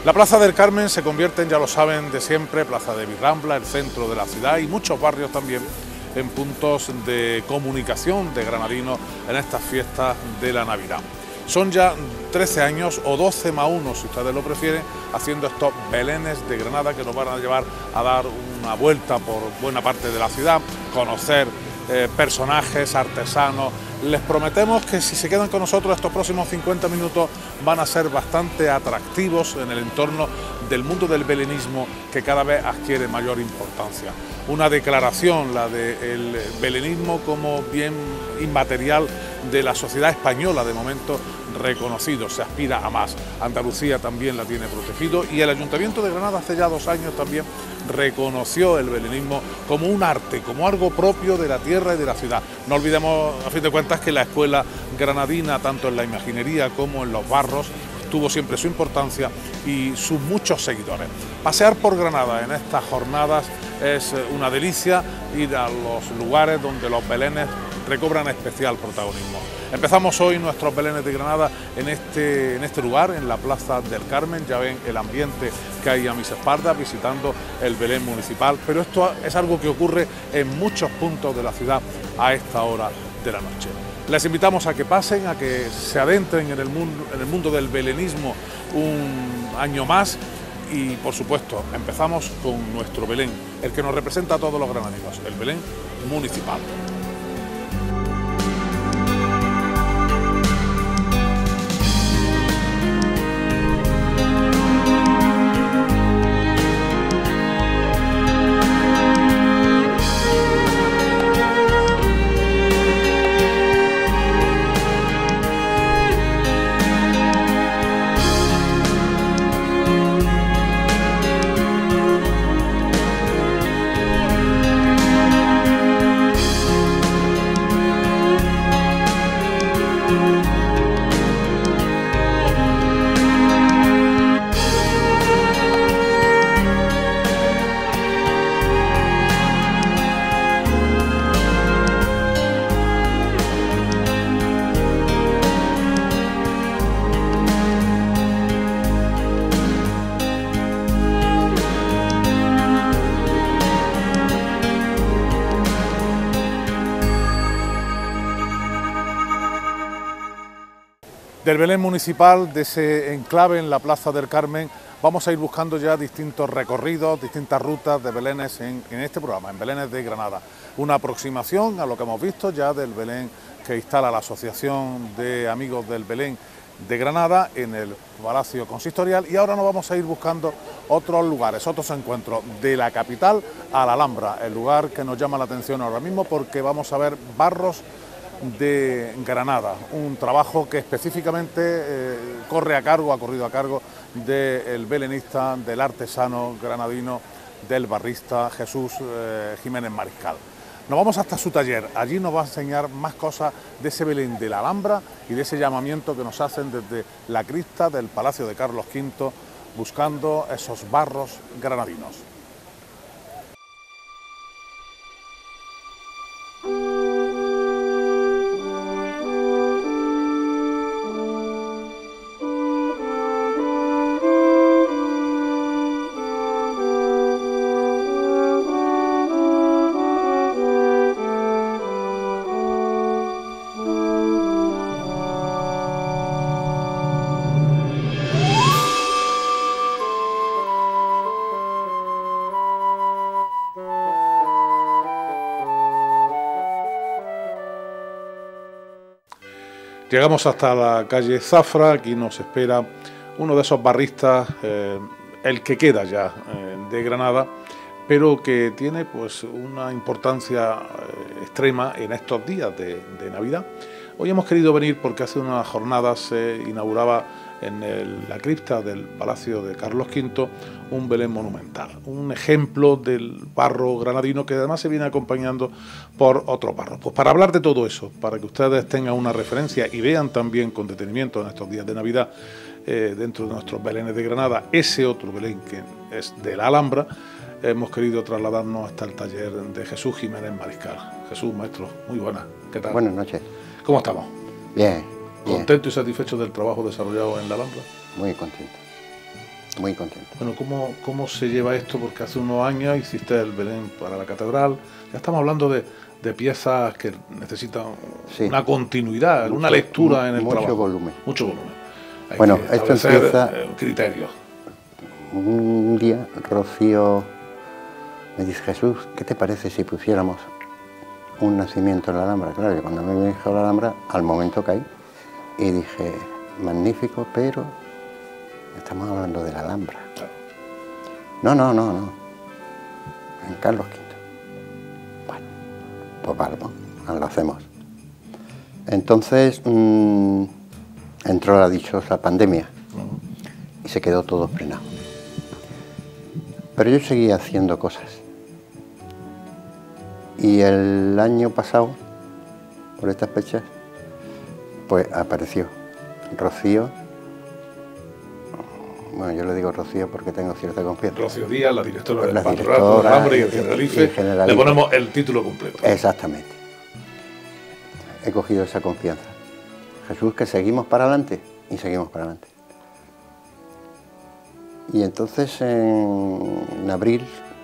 La Plaza del Carmen se convierte en, ya lo saben de siempre, Plaza de Virrambla, el centro de la ciudad y muchos barrios también en puntos de comunicación de granadinos en estas fiestas de la Navidad. Son ya 13 años o 12 más 1, si ustedes lo prefieren, haciendo estos belenes de Granada que nos van a llevar a dar una vuelta por buena parte de la ciudad, conocer personajes, artesanos. Les prometemos que si se quedan con nosotros estos próximos 50 minutos van a ser bastante atractivos en el entorno del mundo del belenismo, que cada vez adquiere mayor importancia. Una declaración, la del belenismo como bien inmaterial de la sociedad española, de momento reconocido, se aspira a más. Andalucía también la tiene protegido y el Ayuntamiento de Granada hace ya 2 años también reconoció el belenismo como un arte, como algo propio de la tierra y de la ciudad. No olvidemos, a fin de cuentas, que la escuela granadina, tanto en la imaginería como en los barros, tuvo siempre su importancia y sus muchos seguidores. Pasear por Granada en estas jornadas es una delicia, ir a los lugares donde los belenes recobran especial protagonismo. Empezamos hoy nuestros belenes de Granada en este lugar, en la Plaza del Carmen. Ya ven el ambiente que hay a mis espaldas, visitando el Belén municipal, pero esto es algo que ocurre en muchos puntos de la ciudad a esta hora de la noche. Les invitamos a que pasen, a que se adentren en el mundo del belenismo un año más y, por supuesto, empezamos con nuestro Belén, el que nos representa a todos los granadinos, el Belén municipal. Del Belén municipal, de ese enclave en la Plaza del Carmen, vamos a ir buscando ya distintos recorridos, distintas rutas de belenes en este programa, en Belenes de Granada. Una aproximación a lo que hemos visto ya del Belén que instala la Asociación de Amigos del Belén de Granada en el Palacio Consistorial, y ahora nos vamos a ir buscando otros lugares, otros encuentros de la capital a la Alhambra, el lugar que nos llama la atención ahora mismo porque vamos a ver barros de Granada, un trabajo que específicamente ha corrido a cargo del belenista, del artesano granadino, del barrista Jesús Jiménez Mariscal. Nos vamos hasta su taller, allí nos va a enseñar más cosas de ese Belén de la Alhambra y de ese llamamiento que nos hacen desde la cripta del Palacio de Carlos V, buscando esos barros granadinos. Llegamos hasta la calle Zafra, aquí nos espera uno de esos barristas, el que queda ya de Granada, pero que tiene pues una importancia extrema en estos días de Navidad. Hoy hemos querido venir porque hace unas jornadas se inauguraba en la cripta del Palacio de Carlos V un Belén monumental, un ejemplo del barro granadino que además se viene acompañando por otros barros. Pues para hablar de todo eso, para que ustedes tengan una referencia y vean también con detenimiento en estos días de Navidad dentro de nuestros belenes de Granada ese otro Belén que es de la Alhambra, hemos querido trasladarnos hasta el taller de Jesús Jiménez Mariscal. Jesús, maestro, muy buenas. ¿Qué tal? Buenas noches. ¿Cómo estamos? Bien. ¿Contento y satisfecho del trabajo desarrollado en la Alhambra? Muy contento. muy contento. Bueno, ¿cómo se lleva esto? Porque hace unos años hiciste el Belén para la catedral. Ya estamos hablando de piezas que necesitan una continuidad, una lectura en el trabajo. Mucho volumen. Bueno, esto empieza... criterios. Un día Rocío me dice: Jesús, ¿qué te parece si pusiéramos un nacimiento en la Alhambra? Claro, que cuando me dijo la Alhambra, al momento caí y dije: magnífico, pero estamos hablando de la Alhambra. Claro. No. En Carlos V. Bueno, pues vale, lo hacemos. Entonces entró la dichosa pandemia y se quedó todo frenado. Pero yo seguía haciendo cosas. Y el año pasado, por estas fechas, pues apareció Rocío. Bueno, yo le digo Rocío porque tengo cierta confianza. Rocío Díaz, la directora del Patronato de la Alhambra y el Generalife. Le ponemos el título completo. Exactamente. He cogido esa confianza. Jesús, que seguimos para adelante, y seguimos para adelante. Y entonces en abril,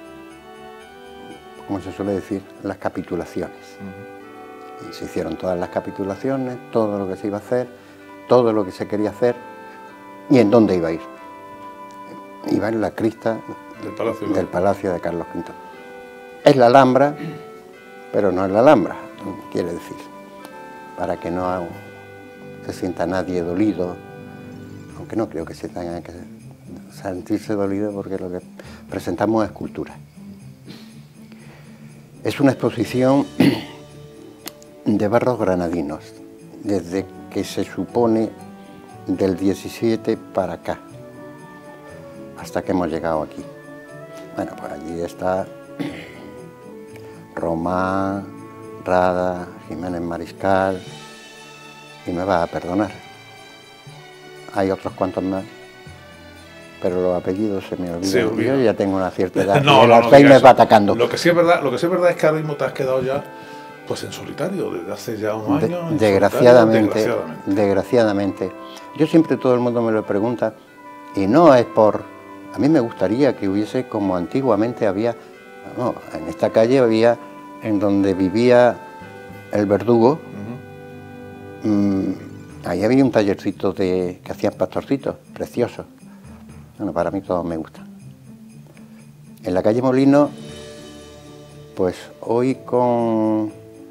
como se suele decir, las capitulaciones. Y se hicieron todas las capitulaciones, todo lo que se iba a hacer, todo lo que se quería hacer y en dónde iba a ir. Iba en la crista del Palacio de Carlos V. Es la Alhambra, pero no es la Alhambra, quiere decir, para que no se sienta nadie dolido, aunque no creo que se tenga que sentirse dolido, porque lo que presentamos es cultura. Es una exposición de barros granadinos, desde que se supone del 17 para acá, hasta que hemos llegado aquí. Bueno, pues allí está Román, Rada, Jiménez Mariscal, y me va a perdonar. Hay otros cuantos más, pero los apellidos se me olvidan. Yo ya tengo una cierta edad, y me va atacando. Lo que sí es verdad es que ahora mismo te has quedado ya pues en solitario, desde hace ya unos años. Desgraciadamente. Yo siempre, todo el mundo me lo pregunta, y no es por... A mí me gustaría que hubiese, como antiguamente había, no, en esta calle había, en donde vivía el Verdugo, ahí había un tallercito que hacían pastorcitos, preciosos. Bueno, para mí todos me gustan. En la calle Molino, pues hoy con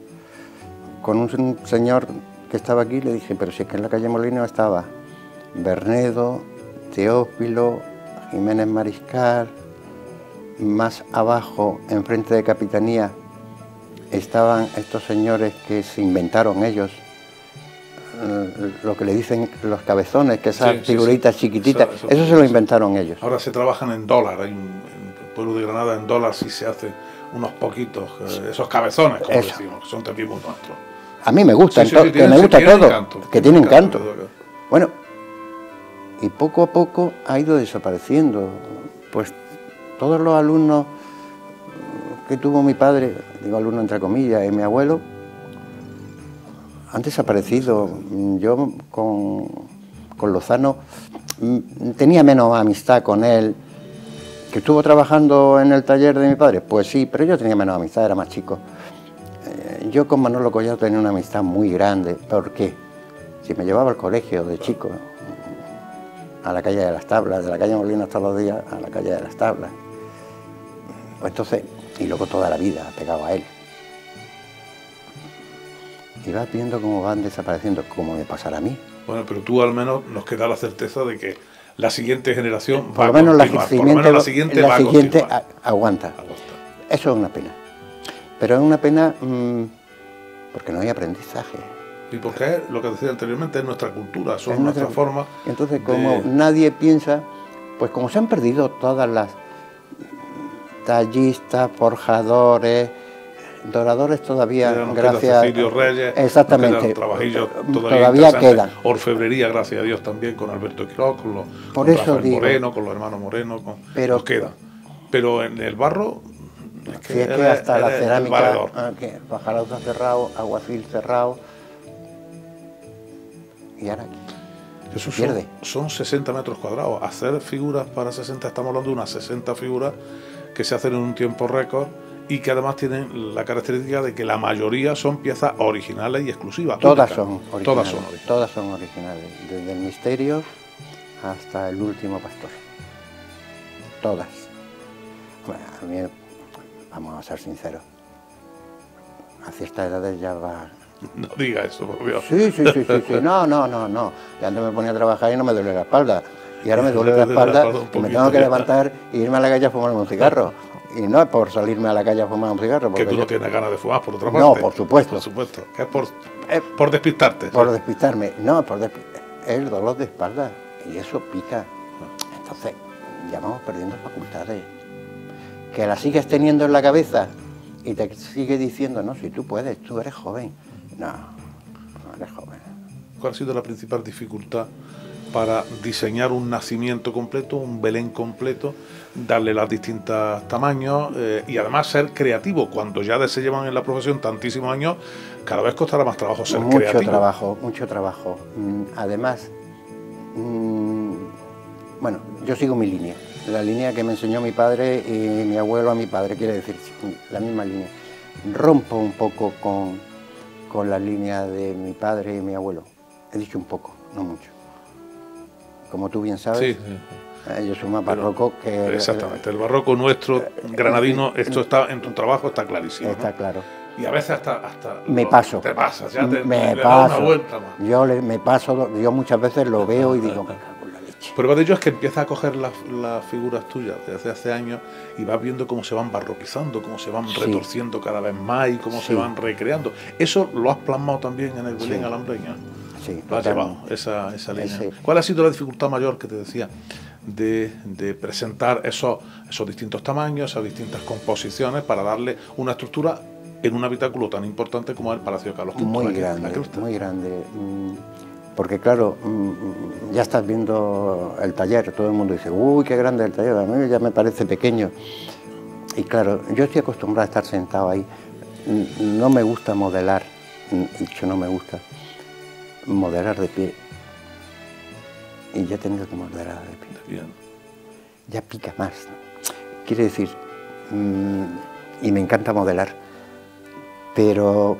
un señor que estaba aquí, le dije: pero si es que en la calle Molino estaba Bernedo, Teófilo, Jiménez Mariscal, más abajo, enfrente de Capitanía, estaban estos señores que se inventaron ellos, lo que le dicen los cabezones, que esas figuritas chiquititas, eso se lo inventaron ellos. Ahora se trabajan en dólar, hay en el pueblo de Granada en dólar sí se hace unos poquitos, esos cabezones, como decimos, que son también muy nuestros. A mí me gustan, que me gusta todo, que tienen canto. Bueno, y poco a poco ha ido desapareciendo. Pues todos los alumnos que tuvo mi padre, digo alumnos entre comillas, y mi abuelo, han desaparecido. Yo con Lozano tenía menos amistad con él. ¿Que estuvo trabajando en el taller de mi padre? Pues sí, pero yo tenía menos amistad, era más chico. Yo con Manolo Collado tenía una amistad muy grande. ¿Por qué? Si me llevaba al colegio de chico, a la calle de las Tablas, de la calle Molina todos los días a la calle de las Tablas. Pues entonces, y luego toda la vida pegado a él. Y vas viendo cómo van desapareciendo, como me pasará a mí. Bueno, pero tú al menos nos queda la certeza de que la siguiente generación por lo menos la siguiente aguanta. Eso es una pena. Pero es una pena porque no hay aprendizaje. Y porque lo que decía anteriormente es nuestra cultura, son nuestra forma. Entonces, como nadie piensa, pues como se han perdido todas las tallistas, forjadores, doradores todavía, gracias a Cecilio Reyes, exactamente, trabajillos todavía quedan. Orfebrería, gracias a Dios, también con Alberto Quiroz, con Rafael Moreno, con los hermanos Moreno, nos queda. Pero en el barro, es que hasta la cerámica, Bajalauza cerrado, Aguacil cerrado, y ahora aquí. Eso son 60 metros cuadrados. Hacer figuras para 60, estamos hablando de unas 60 figuras que se hacen en un tiempo récord y que además tienen la característica de que la mayoría son piezas originales y exclusivas. Todas son originales. Todas son originales. Todas son originales, desde el misterio hasta el último pastor. Todas. Bueno, a mí, vamos a ser sinceros, a ciertas edades ya va... No diga eso, por Dios. Sí. No. Ya antes me ponía a trabajar y no me duele la espalda. Y ahora me duele la espalda y me tengo que levantar e irme a la calle a fumar un cigarro. Y no es por salirme a la calle a fumar un cigarro. Que tú no tienes ganas de fumar, por otra parte. No, por supuesto. Por supuesto. Que es por despistarte. Por despistarme. No, es el dolor de espalda. Y eso pica. Entonces, ya vamos perdiendo facultades. Que la sigues teniendo en la cabeza y te sigue diciendo, no, si tú puedes, tú eres joven. No eres joven. ¿Cuál ha sido la principal dificultad para diseñar un nacimiento completo, un Belén completo, darle los distintos tamaños y además ser creativo? Cuando ya se llevan en la profesión tantísimos años, cada vez costará más trabajo ser creativo. Mucho trabajo. Además, bueno, yo sigo mi línea, la línea que me enseñó mi padre y mi abuelo a mi padre, quiere decir, la misma línea. Rompo un poco con la línea de mi padre y mi abuelo. He dicho un poco, no mucho. Como tú bien sabes, yo soy más barroco que... Exactamente, el barroco nuestro, granadino, esto está en tu trabajo, está clarísimo. Está ¿no? claro. Y a veces hasta me paso. Te pasas, ya te me le paso. das una vuelta más. Me paso, yo muchas veces lo veo y digo, me cago en la leche. Prueba de ello es que empiezas a coger las figuras tuyas desde hace años y vas viendo cómo se van barroquizando, cómo se van retorciendo cada vez más y cómo se van recreando. Eso lo has plasmado también en el Belén alhambreño. Sí, lo has llevado, esa línea. Sí. ¿Cuál ha sido la dificultad mayor que te decía de presentar esos distintos tamaños, esas distintas composiciones para darle una estructura en un habitáculo tan importante como el Palacio de Carlos V? Muy grande. Porque claro, ya estás viendo el taller, todo el mundo dice, uy, qué grande el taller, a mí ya me parece pequeño. Y claro, yo estoy acostumbrado a estar sentado ahí. No me gusta modelar, dicho no me gusta modelar de pie. Y ya he tenido que modelar de pie. Bien. Ya pica más. Quiere decir, y me encanta modelar, pero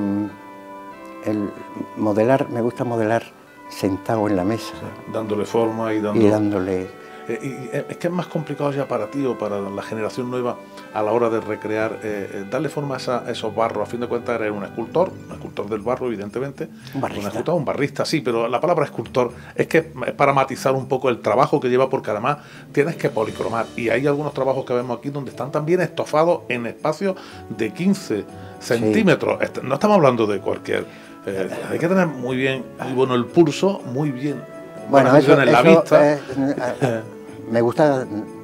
me gusta modelar sentado en la mesa. Sí, dándole forma y dándole... es que es más complicado ya para ti o para la generación nueva a la hora de recrear, darle forma a esos barros. A fin de cuentas eres un escultor del barro, evidentemente. Un barrista, sí, pero la palabra escultor es que es para matizar un poco el trabajo que lleva, porque además tienes que policromar. Y hay algunos trabajos que vemos aquí donde están también estofados en espacios de 15 centímetros. No estamos hablando de cualquier... hay que tener muy bueno el pulso, muy bien. Bueno, eso en la vista. Me gusta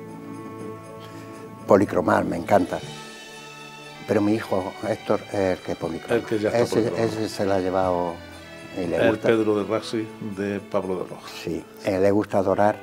policromar, me encanta. Pero mi hijo Héctor es el que policroma. El que ya está ese se la ha llevado y le gusta. El Pedro de Raxi de Pablo de Rojas. Sí, le gusta adorar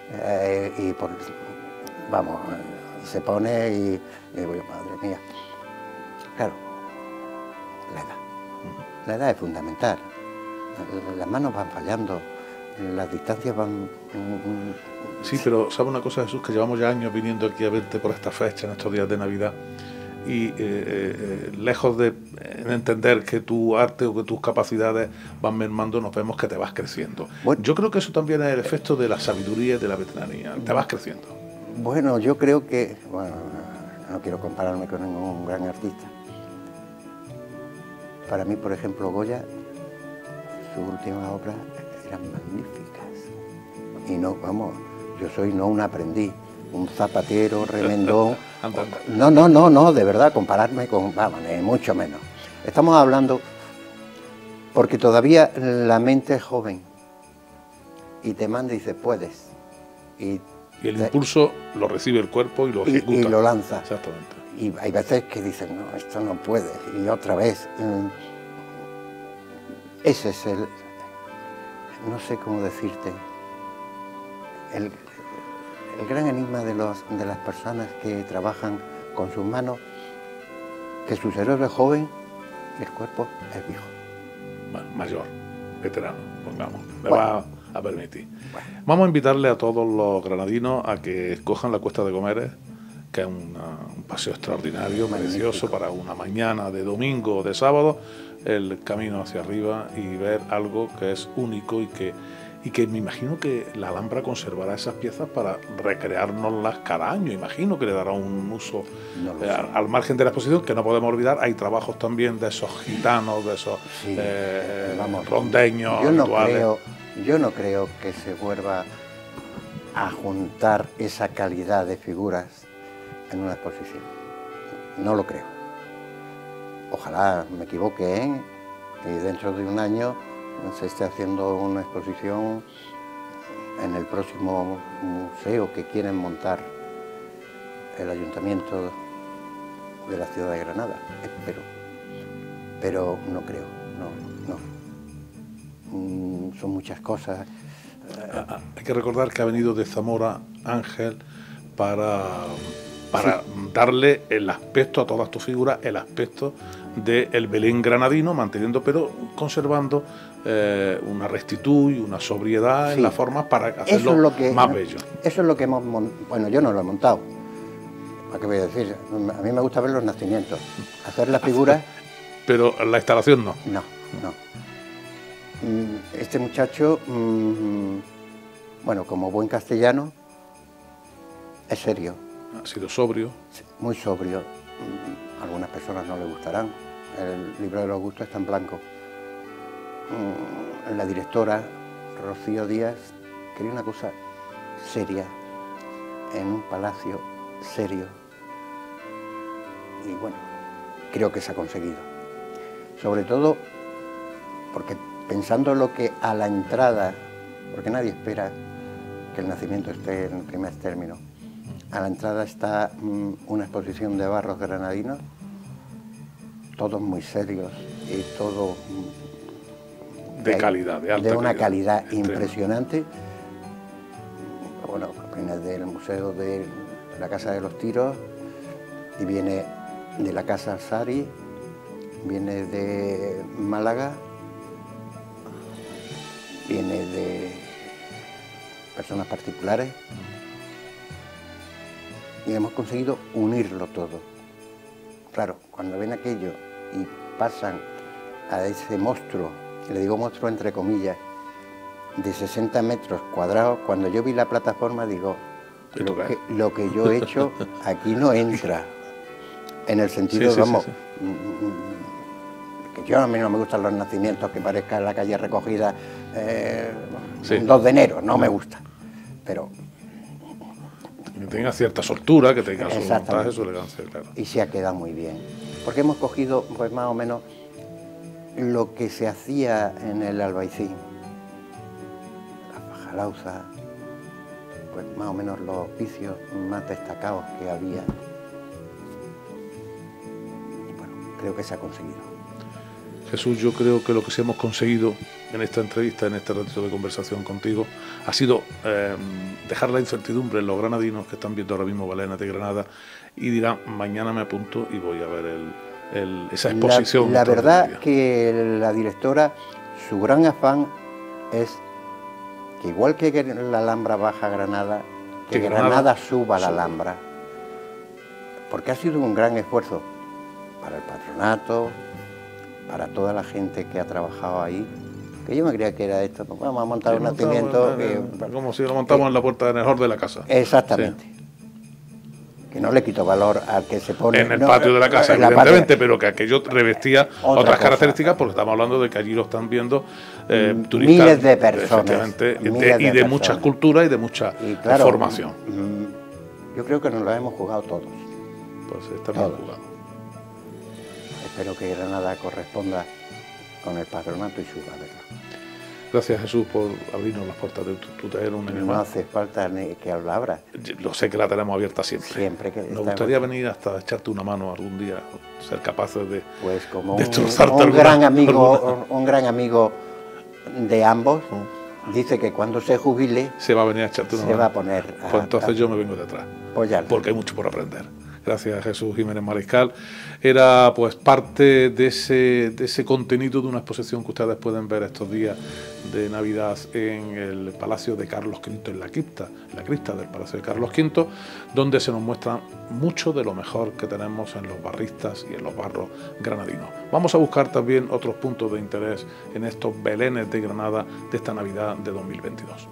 vamos, se pone y digo, madre mía. Claro, la edad. La edad es fundamental. Las manos van fallando, las distancias van... Sí, pero ¿sabe una cosa, Jesús? Que llevamos ya años viniendo aquí a verte por esta fecha, en estos días de Navidad, y lejos de entender que tu arte o que tus capacidades van mermando, nos vemos que te vas creciendo. Bueno, yo creo que eso también es el efecto de la sabiduría y de la veteranía. Te vas creciendo. Bueno, yo creo que... Bueno, no quiero compararme con ningún gran artista. Para mí, por ejemplo, Goya, sus últimas obras eran magníficas. Y no, vamos, yo soy no un aprendiz, un zapatero, remendón. No, de verdad, compararme con, vamos, mucho menos. Estamos hablando porque todavía la mente es joven y te manda y dice, puedes. Y el impulso lo recibe el cuerpo y lo ejecuta. Y lo lanza. Exactamente. Y hay veces que dicen, no, esto no puede. Y otra vez. Ese es el... No sé cómo decirte. El gran enigma de las personas que trabajan con sus manos, que su cerebro es joven y el cuerpo es viejo. Mayor, veterano, pongamos. permitir. Bueno. Vamos a invitarle a todos los granadinos a que escojan la Cuesta de Comeres, que es un paseo extraordinario, precioso, para una mañana de domingo o de sábado, el camino hacia arriba y ver algo que es único y que me imagino que la Alhambra conservará esas piezas para recreárnoslas cada año. Imagino que le dará un uso al margen de la exposición, que no podemos olvidar. Hay trabajos también de esos gitanos, de esos rondeños habituales. Yo no creo que se vuelva a juntar esa calidad de figuras en una exposición. No lo creo. Ojalá me equivoque, ¿eh? Y dentro de un año se esté haciendo una exposición en el próximo museo que quieren montar el Ayuntamiento de la ciudad de Granada. Espero. Pero no creo, no. Son muchas cosas. Hay que recordar que ha venido de Zamora Ángel para darle el aspecto a todas tus figuras, el aspecto del Belén granadino, manteniendo, pero conservando una rectitud y una sobriedad en las formas para hacerlo más bello. Eso es lo que hemos montado. Bueno, yo no lo he montado. ¿Para qué voy a decir? A mí me gusta ver los nacimientos, hacer las figuras. Pero la instalación no. No. Este muchacho, bueno, como buen castellano, es serio. Ha sido sobrio. Muy sobrio. Algunas personas no le gustarán. El libro de los gustos está en blanco. La directora, Rocío Díaz, quería una cosa seria, en un palacio serio. Y bueno, creo que se ha conseguido. Sobre todo porque pensando lo que a la entrada, porque nadie espera que el nacimiento esté en el primer término, a la entrada está una exposición de barros granadinos, todos muy serios y todo de calidad, de alta calidad. De una calidad impresionante. Bueno, viene del Museo de la Casa de los Tiros y viene de la Casa Alsari, viene de Málaga, viene de personas particulares. Y hemos conseguido unirlo todo. Claro, cuando ven aquello y pasan a ese monstruo, le digo monstruo entre comillas, de 60 metros cuadrados, cuando yo vi la plataforma digo, lo que yo he hecho aquí no entra. En el sentido, que a mí no me gustan los nacimientos que parezca la calle recogida 2 de enero, no me gusta. Pero que tenga cierta soltura, que tenga su montaje, su elegancia, claro. Y se ha quedado muy bien, porque hemos cogido pues más o menos lo que se hacía en el Albaicín, la fajalauza, pues más o menos los oficios más destacados que había. Y bueno, creo que se ha conseguido. Jesús, yo creo que lo que sí hemos conseguido en esta entrevista, en este ratito de conversación contigo, ha sido dejar la incertidumbre en los granadinos que están viendo ahora mismo Balenas de Granada y dirán, mañana me apunto y voy a ver esa exposición. La verdad que la directora, su gran afán es que igual que la Alhambra baja a Granada, que Granada suba a la Alhambra, porque ha sido un gran esfuerzo para el patronato, para toda la gente que ha trabajado ahí, que yo me creía que era esto, pues vamos a montar un nacimiento... como si lo montamos en la puerta del mejor de la casa. Exactamente. Sí. Que no le quito valor al que se pone... En el patio de la casa, evidentemente, pero que aquello revestía otras características, porque estamos hablando de que allí lo están viendo turistas... Miles de personas. Efectivamente, y de muchas culturas y de mucha formación. Yo creo que nos lo hemos jugado todos. Pues está bien jugado. Espero que Granada corresponda con el patronato y suba, ¿verdad? Gracias, Jesús, por abrirnos las puertas de tu taller. No hace falta ni que lo abra. Lo sé que la tenemos abierta siempre. Siempre que nos gustaría venir hasta echarte una mano algún día, ser capaces de pues como destrozarte un gran amigo de ambos dice que cuando se jubile se va a venir a echarte una mano. Se va a poner. Pues entonces yo me vengo detrás. Porque hay mucho por aprender. Gracias, Jesús Jiménez Mariscal. Era pues parte de ese contenido de una exposición que ustedes pueden ver estos días de Navidad en el Palacio de Carlos V, en la cripta del Palacio de Carlos V, donde se nos muestra mucho de lo mejor que tenemos en los barristas y en los barros granadinos. Vamos a buscar también otros puntos de interés en estos belenes de Granada de esta Navidad de 2022.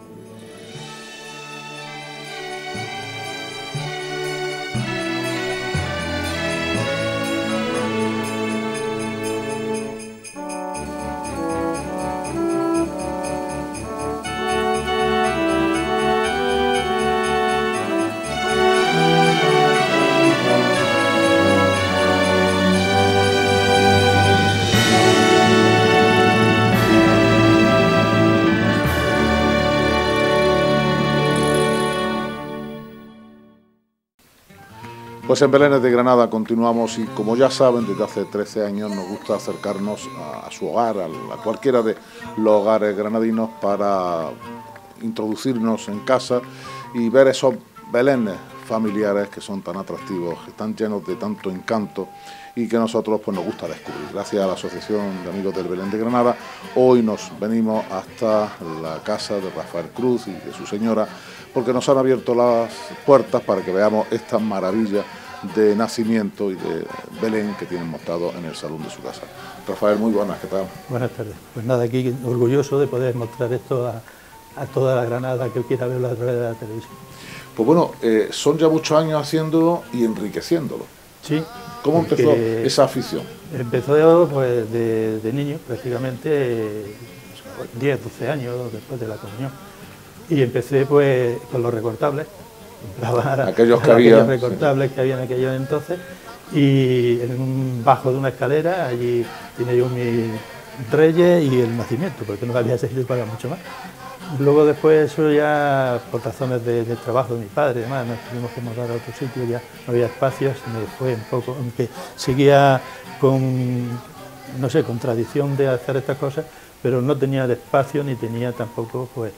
Pues en Belenes de Granada continuamos y, como ya saben, desde hace 13 años nos gusta acercarnos a su hogar, a cualquiera de los hogares granadinos, para introducirnos en casa y ver esos belenes familiares que son tan atractivos, que están llenos de tanto encanto y que nosotros pues nos gusta descubrir. Gracias a la Asociación de Amigos del Belén de Granada, hoy nos venimos hasta la casa de Rafael Cruz y de su señora, porque nos han abierto las puertas para que veamos estas maravillas de nacimiento y de Belén que tienen montado en el salón de su casa. Rafael, muy buenas, ¿qué tal? Buenas tardes. Pues nada, aquí orgulloso de poder mostrar esto a toda la Granada que quiera verlo a través de la televisión. Pues bueno, son ya muchos años haciéndolo y enriqueciéndolo. Sí. ¿Cómo empezó esa afición? Empezó pues de niño, prácticamente 10, 12 años después de la comunión. Y empecé pues con los recortables. Aquellos recortables que había en aquellos entonces, y en un bajo de una escalera allí tenía yo mis reyes y el nacimiento, porque no había seguido pagar mucho más. Luego después eso ya por razones de trabajo de mi padre, además nos tuvimos que mudar a otro sitio, ya no había espacios, me fue un poco, aunque seguía con, no sé, con tradición de hacer estas cosas, pero no tenía de espacio ni tenía tampoco, pues,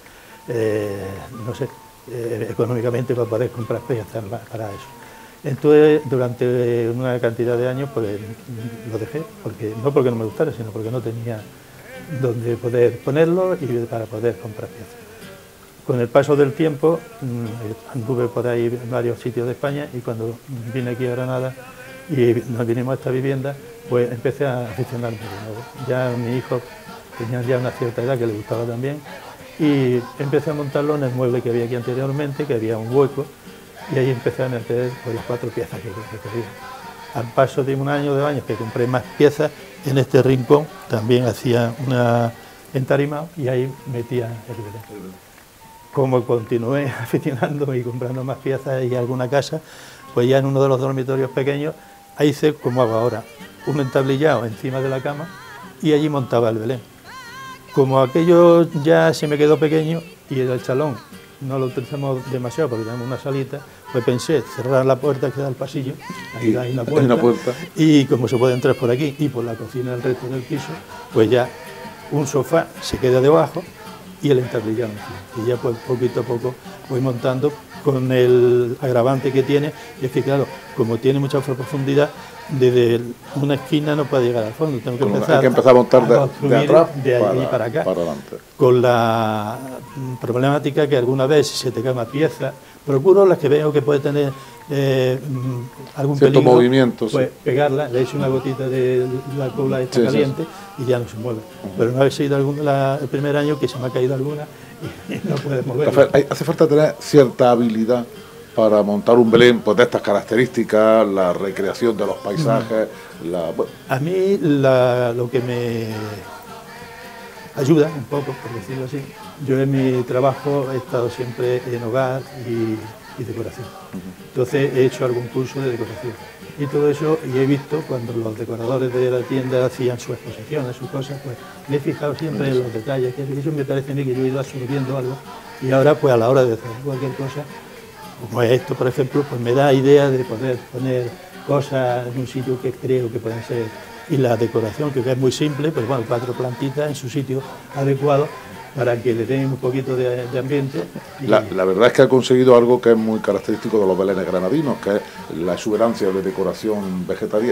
no sé, económicamente para poder comprar piezas para eso. Entonces, durante una cantidad de años, pues lo dejé, no porque no me gustara, sino porque no tenía donde poder ponerlo y para poder comprar piezas. Con el paso del tiempo, anduve por ahí en varios sitios de España, y cuando vine aquí a Granada y nos vinimos a esta vivienda, pues empecé a aficionarme de nuevo. Ya mi hijo tenía ya una cierta edad que le gustaba también, y empecé a montarlo en el mueble que había aquí anteriormente, que había un hueco, y ahí empecé a meter pues, las 4 piezas que quería. Al paso de un año, 2 años, que compré más piezas, en este rincón también hacía una entarimado y ahí metía el Belén. Como continué aficionándome y comprando más piezas y alguna casa, pues ya en uno de los dormitorios pequeños, ahí hice como hago ahora, un entablillado encima de la cama y allí montaba el Belén. Como aquello ya se me quedó pequeño y el salón no lo utilizamos demasiado porque tenemos una salita, pues pensé cerrar la puerta que da al pasillo, ahí hay una puerta, y como se puede entrar por aquí y por la cocina del resto del piso, pues ya un sofá se queda debajo y el entablillado encima. Y ya pues poquito a poco voy montando, con el agravante que tiene, y es que claro, como tiene mucha profundidad, desde una esquina no puede llegar al fondo, tengo que empezar a montar de atrás de allí para acá, para adelante. Con la problemática que alguna vez si se te cae una pieza, procuro las que veo que puede tener algún cierto peligro, movimiento, pues sí. Pegarla, le echo una gotita de la cola esta caliente y ya no se mueve. Pero no ha sido el primer año que se me ha caído alguna y no puedes mover. Rafael, hace falta tener cierta habilidad para montar un Belén pues, de estas características, la recreación de los paisajes. A mí lo que me ayuda un poco, por decirlo así, yo en mi trabajo he estado siempre en hogar y decoración. Entonces he hecho algún curso de decoración. Y todo eso, y he visto cuando los decoradores de la tienda hacían sus exposiciones, sus cosas, pues me he fijado siempre en los detalles, que eso me parece a mí que yo he ido absorbiendo algo, y ahora pues a la hora de hacer cualquier cosa, como esto por ejemplo, pues me da idea de poder poner cosas en un sitio que creo que pueden ser, y la decoración que es muy simple, pues bueno, 4 plantitas en su sitio adecuado, para que le den un poquito de ambiente. La verdad es que ha conseguido algo que es muy característico de los belenes granadinos, que es la exuberancia de decoración vegetal,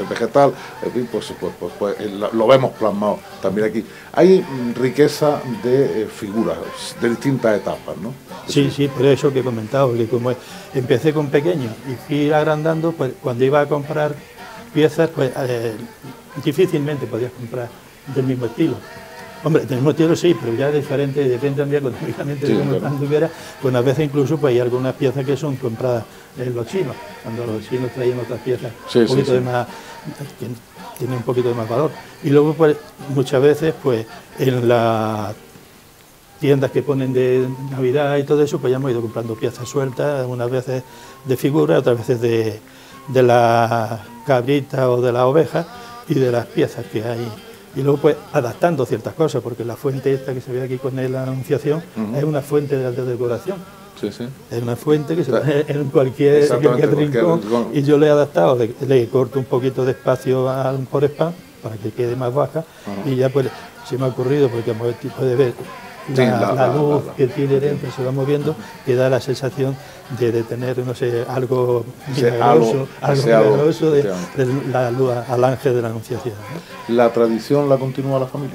pues lo vemos plasmado también aquí. Hay riqueza de figuras de distintas etapas, ¿no? Sí, por eso que he comentado, que como empecé con pequeño y fui agrandando, pues cuando iba a comprar piezas, pues difícilmente podías comprar del mismo estilo. Hombre, del mismo estilo sí, pero ya diferente, depende también económicamente de cómo anduviera, pues a veces incluso pues hay algunas piezas que son compradas en los chinos, cuando los chinos traían otras piezas un poquito de más, que tienen un poquito de más valor. Y luego pues muchas veces pues en las tiendas que ponen de Navidad y todo eso, pues ya hemos ido comprando piezas sueltas, unas veces de figuras, otras veces de la cabrita o de la oveja y de las piezas que hay. Y luego pues adaptando ciertas cosas, porque la fuente esta que se ve aquí con la Anunciación es una fuente de alta decoración. Es una fuente que se ve en cualquier rincón y yo le he adaptado, le corto un poquito de espacio por spam para que quede más baja y ya pues se me ha ocurrido, porque como puede ver la luz que tiene dentro se va moviendo, que da la sensación de tener, no sé, algo milagroso, de la luz al ángel de la Anunciación, ¿no? ¿La tradición la continúa la familia?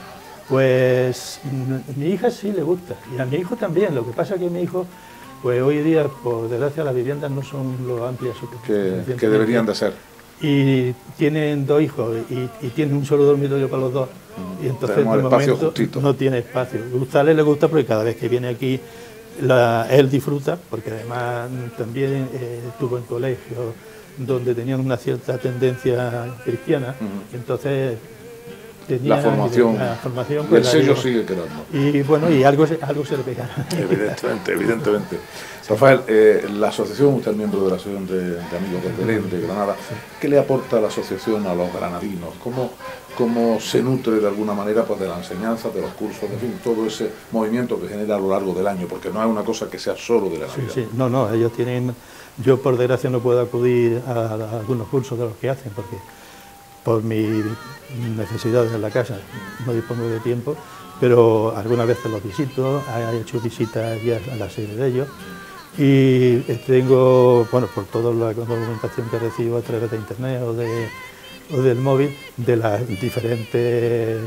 Pues a mi hija sí le gusta, y a mi hijo también. Lo que pasa es que mi hijo, pues hoy día, por desgracia, las viviendas no son lo amplias que deberían de ser. Y tienen 2 hijos y tienen un solo dormitorio para los 2. Y entonces en el momento no tiene espacio. Gustarle le gusta porque cada vez que viene aquí él disfruta, porque además también estuvo en colegios donde tenían una cierta tendencia cristiana, entonces tenía la formación pues, el sello sigue quedando. Y bueno, y algo se le pegará. Evidentemente. Rafael, la asociación, usted es miembro de la Asociación de Amigos del Belén de Granada. ¿Qué le aporta la asociación a los granadinos? ¿Cómo se nutre de alguna manera pues, de la enseñanza, de los cursos, en fin, todo ese movimiento que genera a lo largo del año? Porque no es una cosa que sea solo de la Navidad. Sí, no, ellos tienen... Yo por desgracia no puedo acudir a algunos cursos de los que hacen, porque por mis necesidades en la casa no dispongo de tiempo, pero algunas veces los visito, he hecho visitas ya a la sede de ellos y tengo, bueno, por toda la documentación que recibo a través de internet o del móvil, de las diferentes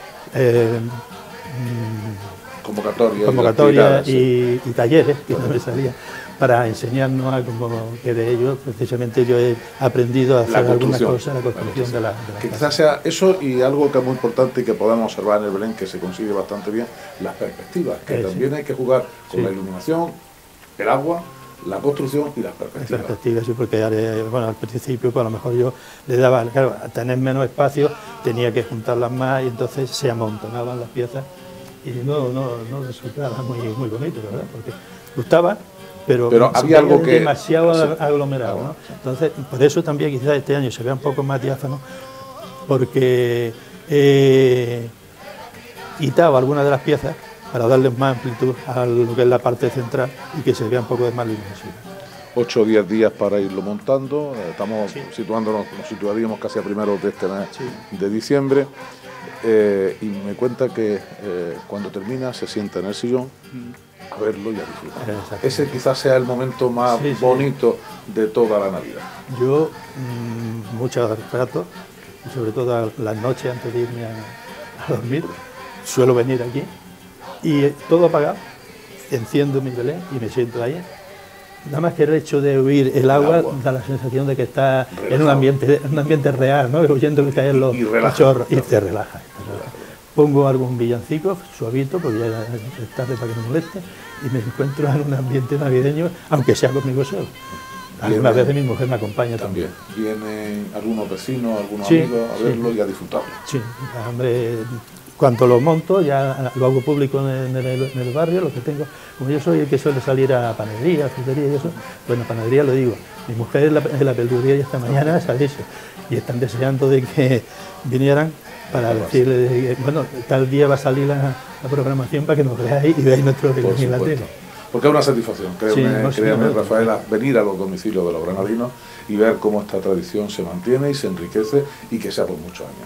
convocatorias y talleres que no me salía, para enseñarnos a como que de ellos precisamente yo he aprendido a hacer algunas cosas, la construcción de la que quizás sea eso, y algo que es muy importante y que podemos observar en el Belén, que se consigue bastante bien, las perspectivas, que también hay que jugar con la iluminación, el agua, la construcción y las perspectivas. Sí, porque bueno, al principio pues, a lo mejor yo le daba, claro, a tener menos espacio tenía que juntarlas más y entonces se amontonaban las piezas y no resultaba muy bonito, ¿verdad? Porque gustaba, pero había algo que demasiado aglomerado, ¿no? Entonces, por eso también quizás este año se vea un poco más diáfano, porque quitaba algunas de las piezas para darles más amplitud a lo que es la parte central y que se vea un poco de más luminosidad. 8 o 10 días para irlo montando, estamos situándonos, nos situaríamos casi a primeros de este mes de diciembre, y me cuenta que cuando termina se sienta en el sillón a verlo y a disfrutar. Ese quizás sea el momento más bonito de toda la Navidad. Yo muchos ratos, y sobre todo las noches antes de irme a dormir, suelo venir aquí y todo apagado, enciendo mi Belén y me siento ahí. Nada más que el hecho de oír el agua da la sensación de que está en un ambiente real, ¿no? Oyendo caer los chorros y te relaja. Pongo algún villancico suavito, porque ya es tarde para que no moleste, y me encuentro en un ambiente navideño, aunque sea conmigo solo. Algunas veces mi mujer me acompaña también. Vienen algunos vecinos, algunos amigos a verlo y a disfrutarlo. Sí, hombre, cuando lo monto, ya lo hago público en el barrio, lo que tengo. Como yo soy el que suele salir a panadería, frutería y eso, bueno, panadería lo digo. Mi mujer en la peluquería esta mañana se ha dicho, y están deseando de que vinieran para decirle, bueno, tal día va a salir la programación para que nos veáis y veáis nuestro Belén en la tele. Porque es una satisfacción, créame, Rafael, venir a los domicilios de los granadinos y ver cómo esta tradición se mantiene y se enriquece y que sea por muchos años.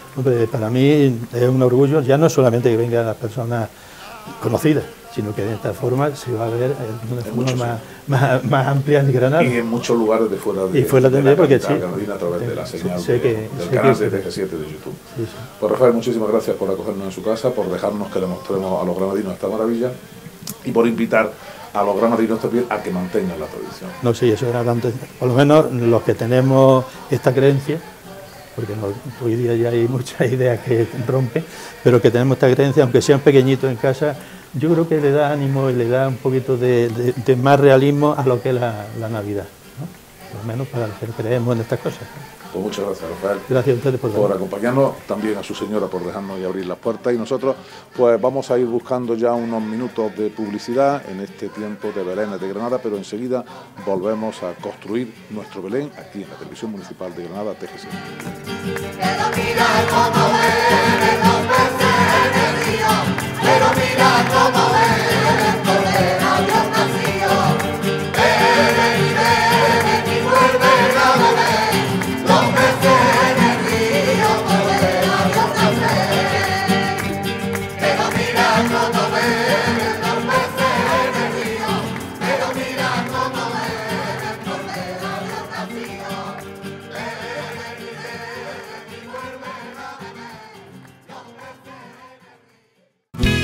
Hombre, para mí es un orgullo, ya no solamente que vengan las personas conocidas, sino que de esta forma se va a ver de una forma más amplia en Granada. Y en muchos lugares de fuera de, fuera de la porque capital sí, granadina a través de la señal del canal de TG7 de YouTube. Sí, sí. Pues Rafael, muchísimas gracias por acogernos en su casa, por dejarnos que demostremos a los granadinos esta maravilla y por invitar a los granadinos también a que mantengan la tradición. No, sí, eso era antes. Por lo menos los que tenemos esta creencia, porque hoy día ya hay muchas ideas que rompen, pero que tenemos esta creencia, aunque sean pequeñitos en casa, yo creo que le da ánimo y le da un poquito de más realismo a lo que es la Navidad, ¿no? Por lo menos para los que creemos en estas cosas. Pues muchas gracias, Rafael. Gracias a ustedes por acompañarnos, también a su señora por dejarnos y abrir las puertas, y nosotros pues vamos a ir buscando ya unos minutos de publicidad en este tiempo de Belénes de Granada, pero enseguida volvemos a construir nuestro Belén aquí en la Televisión Municipal de Granada, TG7. Pero mira cómo ven los peces en el río, pero mira cómo ven el cordero Dios nacido, ven y vuelve a beber, los peces en el río, cordero Dios nacer. Pero mira cómo ven los peces en el río, pero mira cómo ven el cordero Dios nacido, ven y vuelve a beber, los peces en el río.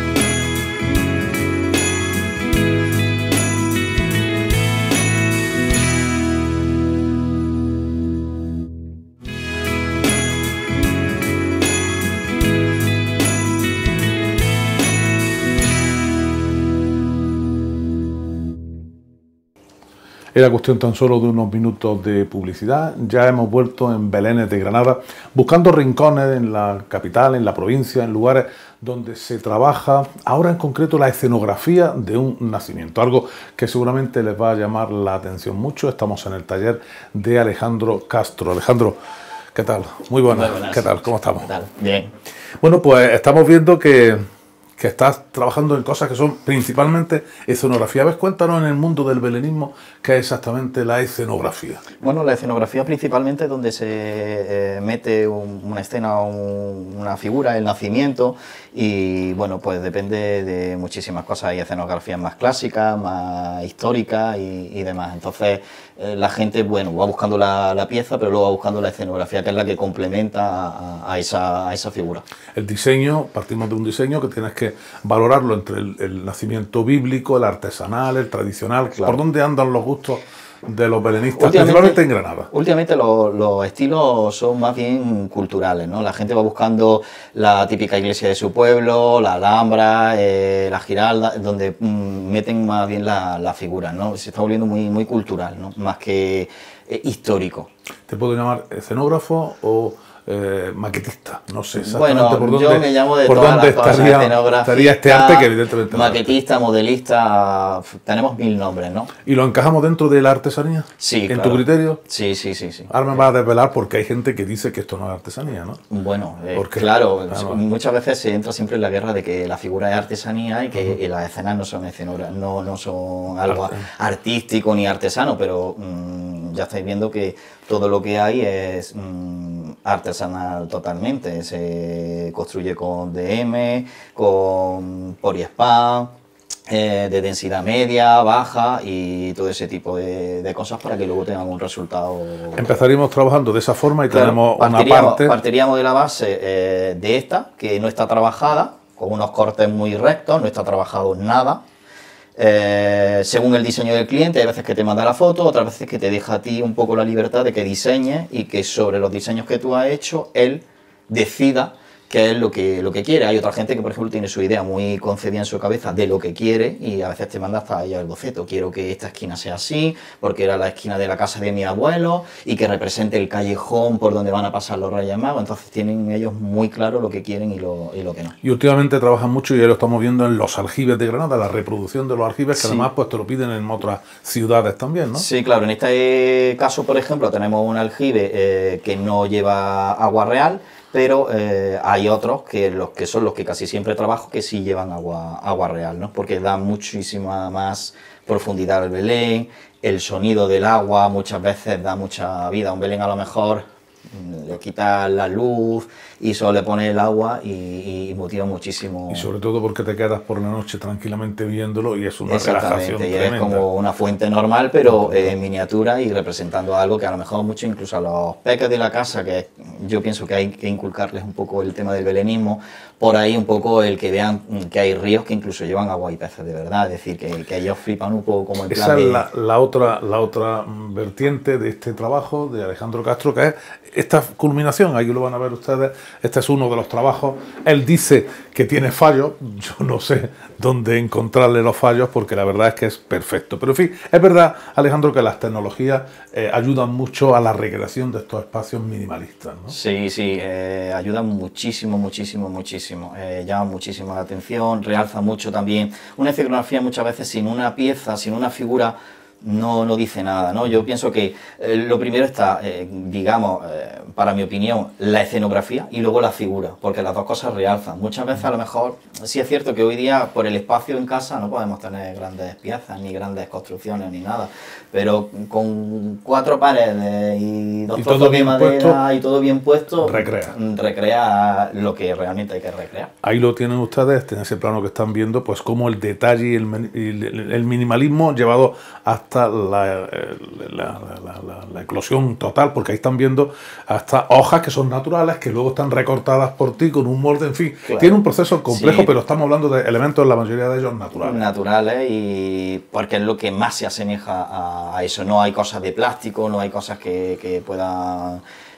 Era cuestión tan solo de unos minutos de publicidad. Ya hemos vuelto en Belénes de Granada, buscando rincones en la capital, en la provincia, en lugares donde se trabaja, ahora en concreto, la escenografía de un nacimiento. Algo que seguramente les va a llamar la atención mucho. Estamos en el taller de Alejandro Castro. Alejandro, ¿qué tal? Muy buenas. ¿Qué tal? ¿Cómo estamos? ¿Qué tal? Bien. Bueno, pues estamos viendo que estás trabajando en cosas que son principalmente escenografía. ¿Ves? Cuéntanos en el mundo del belenismo qué es exactamente la escenografía. Bueno, la escenografía principalmente es donde se mete una escena, una figura, el nacimiento, y bueno, pues depende de muchísimas cosas. Hay escenografías más clásicas, más históricas y demás. Entonces la gente, bueno, va buscando la pieza, pero luego va buscando la escenografía, que es la que complementa a esa figura. El diseño, partimos de un diseño que tienes que valorarlo entre el nacimiento bíblico, el artesanal, el tradicional. Claro. ¿Por dónde andan los gustos de los belenistas, principalmente en Granada? Últimamente los estilos son más bien culturales, ¿no? La gente va buscando la típica iglesia de su pueblo, la Alhambra, la Giralda, donde meten más bien la figura, ¿no? Se está volviendo muy, muy cultural, ¿no? Más que histórico. ¿Te puedo llamar escenógrafo o maquetista? No sé exactamente bueno, por dónde, yo me llamo de por todas dónde las cosas, estaría este arte, que evidentemente maquetista, modelista, tenemos 1000 nombres, ¿no? ¿Y lo encajamos dentro de la artesanía? Sí, ¿En claro. tu criterio? Sí. Ahora me vas a desvelar porque hay gente que dice que esto no es artesanía, ¿no? Bueno, claro, muchas veces se entra siempre en la guerra de que la figura es artesanía y que las escenas no son escenografías, no son algo artístico ni artesano, pero ya estáis viendo que todo lo que hay es artesanal totalmente. Se construye con DM, con poliespan, de densidad media, baja y todo ese tipo de cosas para que luego tengan un resultado. Empezaríamos trabajando de esa forma y claro, tenemos una parte. Partiríamos de la base de esta, que no está trabajada, con unos cortes muy rectos, no está trabajado nada. Según el diseño del cliente, hay veces que te manda la foto, otras veces que te deja a ti un poco la libertad de que diseñes y que sobre los diseños que tú has hecho, él decida qué es lo que quiere. Hay otra gente que, por ejemplo, tiene su idea muy concebida en su cabeza de lo que quiere y a veces te manda hasta ella el boceto. Quiero que esta esquina sea así, porque era la esquina de la casa de mi abuelo y que represente el callejón por donde van a pasar los Reyes Magos. Entonces tienen ellos muy claro lo que quieren y lo que no. Y últimamente trabajan mucho, y ya lo estamos viendo en los aljibes de Granada, la reproducción de los aljibes, que además pues te lo piden en otras ciudades también, ¿no? Sí, claro. En este caso, por ejemplo, tenemos un aljibe que no lleva agua real, pero hay otros que son los que casi siempre trabajo, que sí llevan agua real, ¿no? Porque da muchísima más profundidad al Belén, el sonido del agua muchas veces da mucha vida. Un Belén a lo mejor le quita la luz y solo le pone el agua y motiva muchísimo. Y sobre todo porque te quedas por la noche tranquilamente viéndolo y es una relajación y tremenda. es como una fuente normal, pero en miniatura y representando algo que a lo mejor mucho, incluso a los peques de la casa, que yo pienso que hay que inculcarles un poco el tema del belenismo, por ahí un poco el que vean que hay ríos que incluso llevan agua y peces de verdad, es decir, que ellos flipan un poco como en plan. Esa es la otra vertiente de este trabajo de Alejandro Castro, que es esta culminación. Ahí lo van a ver ustedes. Este es uno de los trabajos. Él dice que tiene fallos. Yo no sé dónde encontrarle los fallos, porque la verdad es que es perfecto. Pero en fin, es verdad, Alejandro, que las tecnologías ayudan mucho a la recreación de estos espacios minimalistas, ¿no? Sí, sí, ayudan muchísimo, muchísimo, muchísimo. Llaman muchísimo la atención, realza mucho también. Una escenografía muchas veces sin una pieza, sin una figura, no dice nada, ¿no? Yo pienso que lo primero está, digamos, para mi opinión, la escenografía y luego la figura, porque las dos cosas realzan. Muchas veces a lo mejor, sí es cierto que hoy día por el espacio en casa no podemos tener grandes piezas, ni grandes construcciones, ni nada, pero con 4 paredes y 2 trozos de madera y todo bien puesto, recrea lo que realmente hay que recrear. Ahí lo tienen ustedes, en ese plano que están viendo, pues como el detalle y el minimalismo llevado hasta la eclosión total, porque ahí están viendo hasta hojas que son naturales, que luego están recortadas por ti con un molde, en fin, claro. Tiene un proceso complejo, sí. Pero estamos hablando de elementos, la mayoría de ellos naturales. Naturales, y porque es lo que más se asemeja a eso. No hay cosas de plástico, no hay cosas que puedan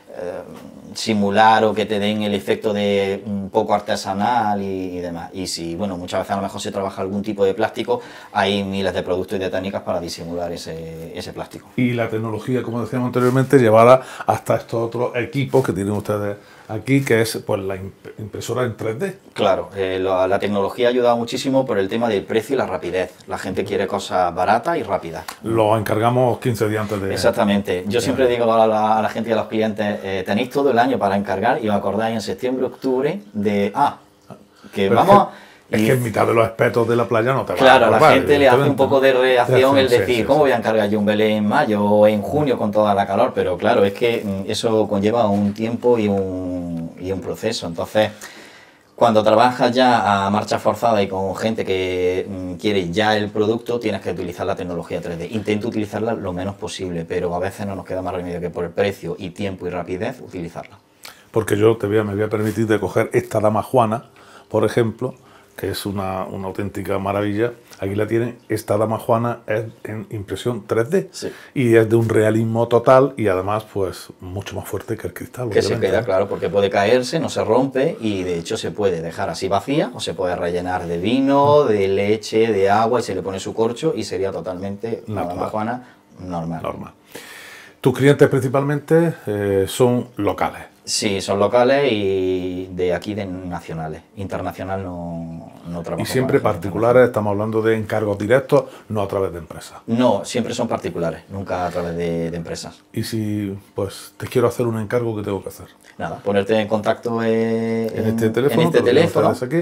simular o que te den el efecto de un poco artesanal y demás. Y si, bueno, muchas veces a lo mejor se trabaja algún tipo de plástico, hay miles de productos y de técnicas para disimular ese plástico. Y la tecnología, como decíamos anteriormente, llevada hasta estos otros equipos que tienen ustedes aquí, que es pues la impresora en 3D. Claro, la tecnología ha ayudado muchísimo por el tema del precio y la rapidez. La gente quiere cosas baratas y rápidas. Lo encargamos 15 días antes de... Exactamente. Yo siempre digo a la gente y a los clientes, tenéis todo el año para encargar y os acordáis en septiembre, octubre de... que pero vamos... Es que en mitad de los espetos de la playa no te va a acordar, la gente le hace un poco de reacción el decir, ¿cómo voy a encargar yo un Belén en mayo o en junio con toda la calor? Pero claro, es que eso conlleva un tiempo y un proceso. Entonces, cuando trabajas ya a marcha forzada y con gente que quiere ya el producto, tienes que utilizar la tecnología 3D. Intento utilizarla lo menos posible, pero a veces no nos queda más remedio que por el precio y tiempo y rapidez utilizarla. Porque yo me voy a permitir de coger esta dama Juana, por ejemplo, que es una auténtica maravilla. Aquí la tienen. Esta dama Juana es en impresión 3D, sí. Y es de un realismo total y además pues mucho más fuerte que el cristal. Que se queda, claro, porque puede caerse, no se rompe y de hecho se puede dejar así vacía o se puede rellenar de vino, de leche, de agua y se le pone su corcho y sería totalmente una dama Juana normal. Tus clientes principalmente son locales. Sí, son locales y de aquí de nacionales. Internacional no trabajo. Y siempre particulares, estamos hablando de encargos directos, no a través de empresas. No, siempre son particulares, nunca a través de empresas. Y si pues te quiero hacer un encargo, ¿qué tengo que hacer? Nada, ponerte en contacto en este teléfono. Aquí.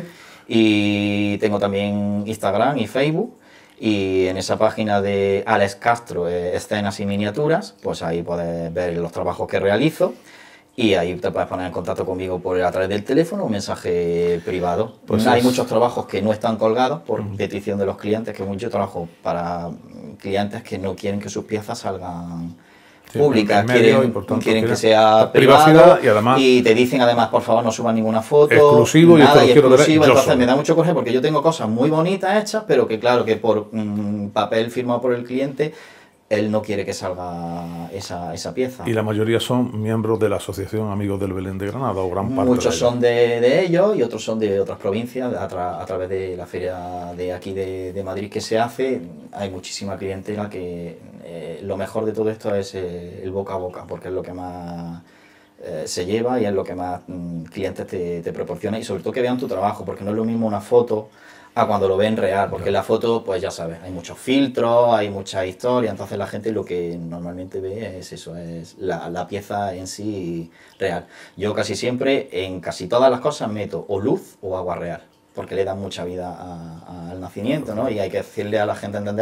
Y tengo también Instagram y Facebook. Y en esa página de Alex Castro, escenas y miniaturas, pues ahí puedes ver los trabajos que realizo. Y ahí te puedes poner en contacto conmigo a través del teléfono, un mensaje privado. Pues hay muchos trabajos que no están colgados por petición de los clientes, que yo trabajo para clientes que no quieren que sus piezas salgan públicas, quieren que sea privado y te dicen además, por favor, no suban ninguna foto, exclusivo, nada, y exclusivo. Entonces me da mucho coraje porque yo tengo cosas muy bonitas hechas, pero que claro, que por papel firmado por el cliente, él no quiere que salga esa pieza. Y la mayoría son miembros de la Asociación Amigos del Belén de Granada, o gran parte. Muchos son de ellos y otros son de otras provincias, a través de la feria de aquí de Madrid que se hace. Hay muchísima clientela que lo mejor de todo esto es el boca a boca, porque es lo que más se lleva y es lo que más clientes te proporciona, y sobre todo que vean tu trabajo, porque no es lo mismo una foto a cuando lo ven real, porque en la foto, pues ya sabes, hay muchos filtros, hay mucha historia, entonces la gente lo que normalmente ve es eso, es la pieza en sí real. Yo casi siempre, en casi todas las cosas, meto o luz o agua real, porque le dan mucha vida al nacimiento, ¿no? Y hay que decirle a la gente a entender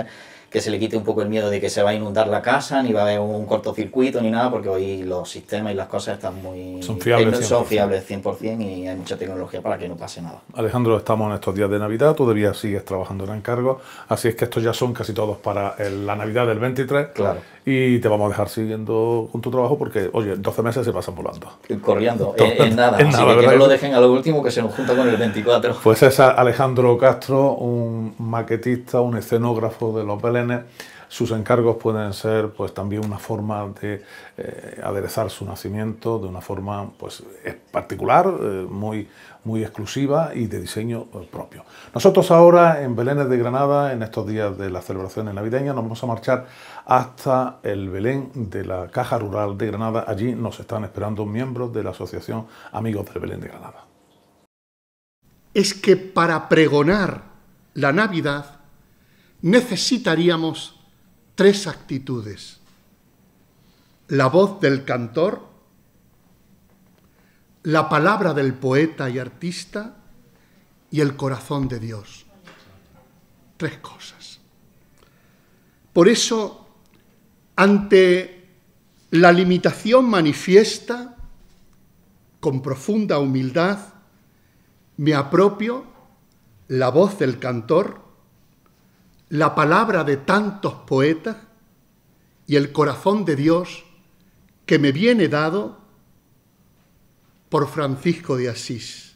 que se le quite un poco el miedo de que se va a inundar la casa, ni va a haber un cortocircuito ni nada, porque hoy los sistemas y las cosas están muy... Son fiables 100% y hay mucha tecnología para que no pase nada. Alejandro, estamos en estos días de Navidad, todavía sigues trabajando en encargo, así es que estos ya son casi todos para la Navidad del 23. Claro. Y te vamos a dejar siguiendo con tu trabajo porque, oye, 12 meses se pasan volando. Corriendo, en nada. Así que no lo dejen a lo último, que se nos junta con el 24. Pues es Alejandro Castro, un maquetista, un escenógrafo de los belenes. Sus encargos pueden ser pues también una forma de aderezar su nacimiento de una forma pues particular, muy exclusiva y de diseño propio. Nosotros ahora en Belénes de Granada, en estos días de las celebraciones navideñas, nos vamos a marchar hasta el Belén de la Caja Rural de Granada. Allí nos están esperando miembros de la Asociación Amigos del Belén de Granada. Es que para pregonar la Navidad necesitaríamos 3 actitudes: la voz del cantor, la palabra del poeta y artista y el corazón de Dios. 3 cosas. Por eso, ante la limitación manifiesta, con profunda humildad, me apropio la voz del cantor, la palabra de tantos poetas y el corazón de Dios que me viene dado por Francisco de Asís.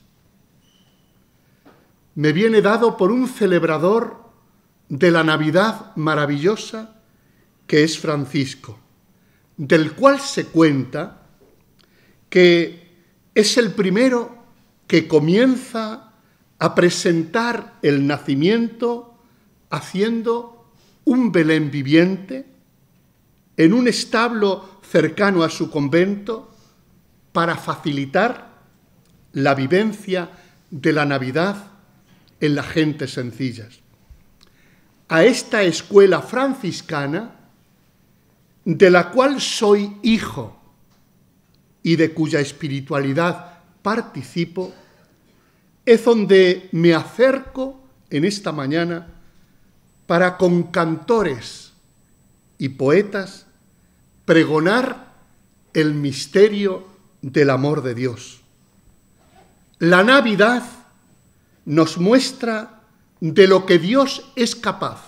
Me viene dado por un celebrador de la Navidad maravillosa que es Francisco, del cual se cuenta que es el primero que comienza a presentar el nacimiento haciendo un Belén viviente en un establo cercano a su convento para facilitar la vivencia de la Navidad en las gentes sencillas. A esta escuela franciscana, de la cual soy hijo y de cuya espiritualidad participo, es donde me acerco en esta mañana para con cantores y poetas pregonar el misterio del amor de Dios. La Navidad nos muestra de lo que Dios es capaz.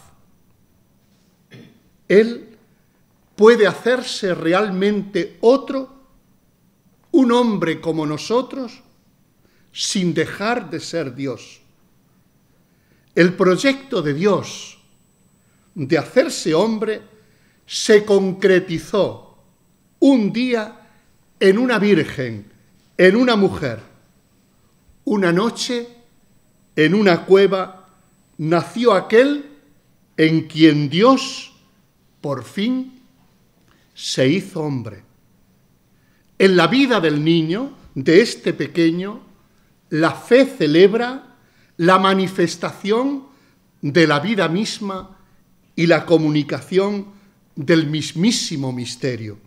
Él puede hacerse realmente otro, un hombre como nosotros, sin dejar de ser Dios. El proyecto de Dios de hacerse hombre se concretizó un día en una virgen, en una mujer. Una noche, en una cueva, nació aquel en quien Dios, por fin, se hizo hombre. En la vida del niño, de este pequeño, la fe celebra la manifestación de la vida misma y la comunicación del mismísimo misterio.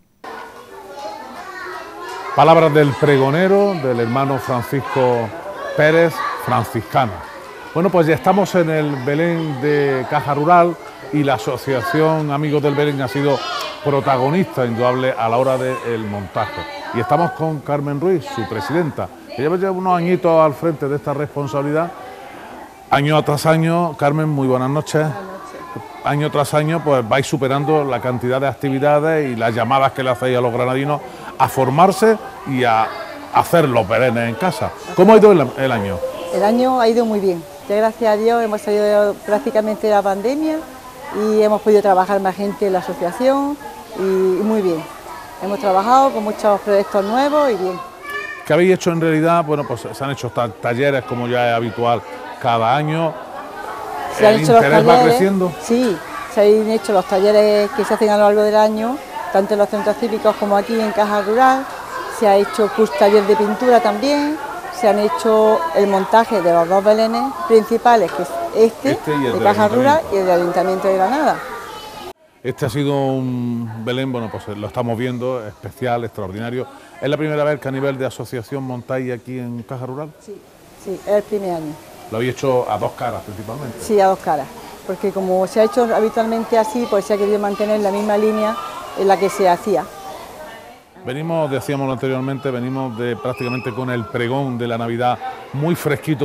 Palabras del pregonero, del hermano Francisco Pérez, franciscano. Bueno, pues ya estamos en el Belén de Caja Rural y la Asociación Amigos del Belén ha sido protagonista indudable a la hora del montaje. Y estamos con Carmen Ruiz, su presidenta, que lleva unos añitos al frente de esta responsabilidad. Año tras año, Carmen, muy buenas noches. Buenas noches. Año tras año, pues vais superando la cantidad de actividades y las llamadas que le hacéis a los granadinos a formarse y a hacer los belenes en casa. ¿Cómo ha ido el año? El año ha ido muy bien. Ya gracias a Dios hemos salido prácticamente de la pandemia y hemos podido trabajar más gente en la asociación y muy bien. Hemos trabajado con muchos proyectos nuevos y bien. ¿Qué habéis hecho en realidad? Bueno, pues se han hecho talleres como ya es habitual cada año. ¿El interés va creciendo? Sí, se han hecho los talleres que se hacen a lo largo del año, tanto en los centros cívicos como aquí en Caja Rural. Se ha hecho taller de pintura también. Se han hecho el montaje de los 2 belenes principales, que es este de Caja Rural y el del Ayuntamiento de Granada. Este ha sido un Belén, bueno, pues lo estamos viendo, especial, extraordinario. ¿Es la primera vez que a nivel de asociación montáis aquí en Caja Rural? Sí, sí, es el primer año. ¿Lo habéis hecho a 2 caras principalmente? Sí, a 2 caras. porque como se ha hecho habitualmente así, pues se ha querido mantener la misma línea en la que se hacía. Venimos, decíamos anteriormente, venimos prácticamente con el pregón de la Navidad muy fresquito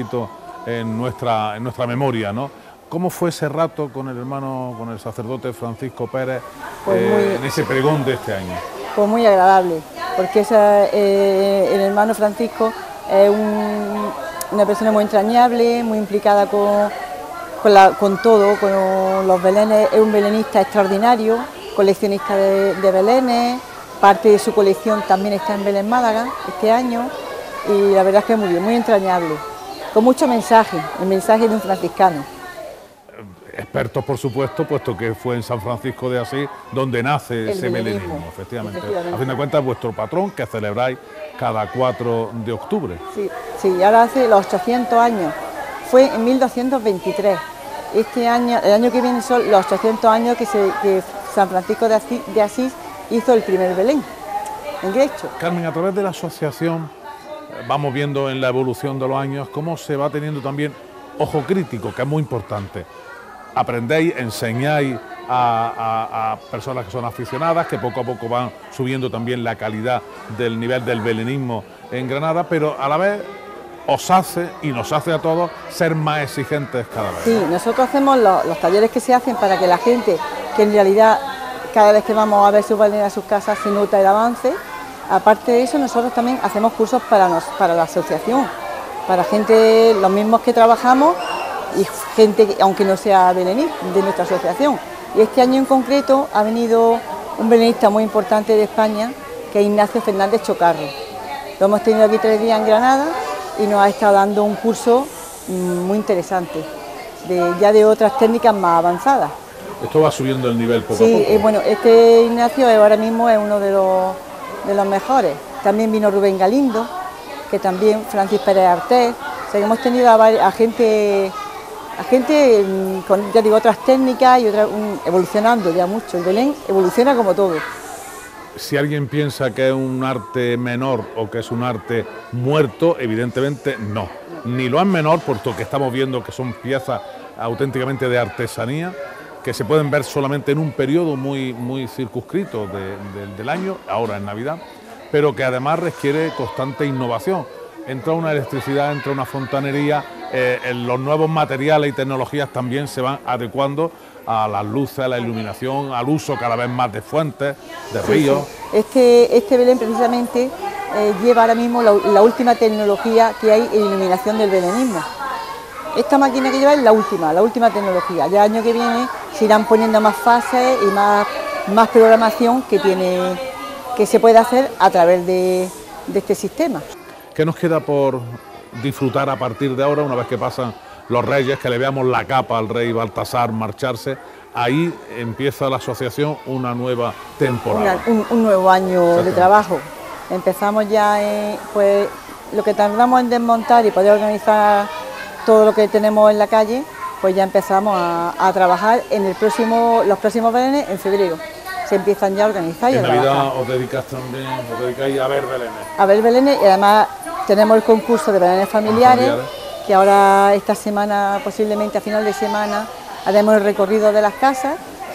en nuestra memoria, ¿no? ¿Cómo fue ese rato con el hermano, con el sacerdote Francisco Pérez, en ese pregón de este año? Pues muy agradable, porque el hermano Francisco es una persona muy entrañable, muy implicada con todo, con los belenes, es un belenista extraordinario, coleccionista de belenes, parte de su colección también está en Belén Málaga este año, y la verdad es que es muy bien, muy entrañable, con mucho mensaje, el mensaje de un franciscano. Expertos, por supuesto, puesto que fue en San Francisco de Asís donde nace ese belenismo, efectivamente. A fin de cuentas, vuestro patrón, que celebráis cada 4 de octubre. Sí, ahora hace los 800 años, fue en 1223. Este año, el año que viene son los 800 años que San Francisco de Asís hizo el primer Belén, en Grecho. Carmen, a través de la asociación vamos viendo en la evolución de los años cómo se va teniendo también ojo crítico, que es muy importante. Aprendéis, enseñáis a personas que son aficionadas, que poco a poco van subiendo también la calidad del nivel del belenismo en Granada, pero a la vez os hace y nos hace a todos ser más exigentes cada vez. Sí, nosotros hacemos los talleres que se hacen para que la gente, que en realidad cada vez que vamos a ver sus belenes a sus casas se nota el avance. Aparte de eso, nosotros también hacemos cursos para la asociación, para gente, los mismos que trabajamos, y gente que, aunque no sea belenista, de nuestra asociación. Y este año en concreto ha venido un belenista muy importante de España, que es Ignacio Fernández Chocarro. Lo hemos tenido aquí 3 días en Granada y nos ha estado dando un curso muy interesante, ya de otras técnicas más avanzadas. Esto va subiendo el nivel poco a poco. Sí, bueno, este Ignacio ahora mismo es uno de los mejores. También vino Rubén Galindo, que también Francis Pérez Artés. O sea, que hemos tenido a gente con, ya digo, otras técnicas y otras, evolucionando ya mucho. El Belén evoluciona como todo. Si alguien piensa que es un arte menor o que es un arte muerto, evidentemente no. Ni lo es menor, puesto que estamos viendo que son piezas auténticamente de artesanía, que se pueden ver solamente en un periodo muy circunscrito del año, ahora en Navidad, pero que además requiere constante innovación. Entra una electricidad, entra una fontanería, los nuevos materiales y tecnologías también se van adecuando a las luces, a la iluminación, al uso cada vez más de fuentes, de ríos. Sí. Este Belén precisamente lleva ahora mismo la última tecnología que hay en iluminación del belenismo. Esta máquina que lleva es la última tecnología. Ya el año que viene se irán poniendo más fases y más programación que se puede hacer a través de este sistema. ¿Qué nos queda por disfrutar a partir de ahora, una vez que pasan los Reyes, que le veamos la capa al rey Baltasar marcharse? Ahí empieza la asociación una nueva temporada. Un nuevo año de trabajo. Empezamos ya, pues lo que tardamos en desmontar y poder organizar todo lo que tenemos en la calle, pues ya empezamos a trabajar en los próximos belenes en febrero. Se empiezan ya a organizar y a trabajar. En Navidad os dedicáis a ver belenes. A ver belenes, y además tenemos el concurso de belenes familiares, que ahora esta semana, posiblemente a final de semana, haremos el recorrido de las casas